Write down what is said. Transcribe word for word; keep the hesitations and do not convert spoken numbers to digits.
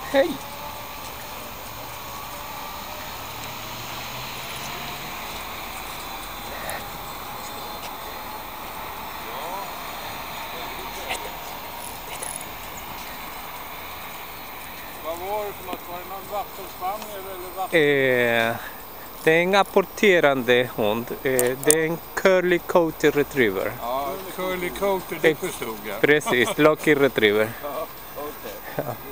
Hej! Vad var det för något? Var det någon vattenspaniel eller vatten? Eh, det är en apporterande hund. Eh, det är en curly coated retriever. Ja, curly coated, det förstod jag. Precis, lucky retriever. Ja, okej. Ja.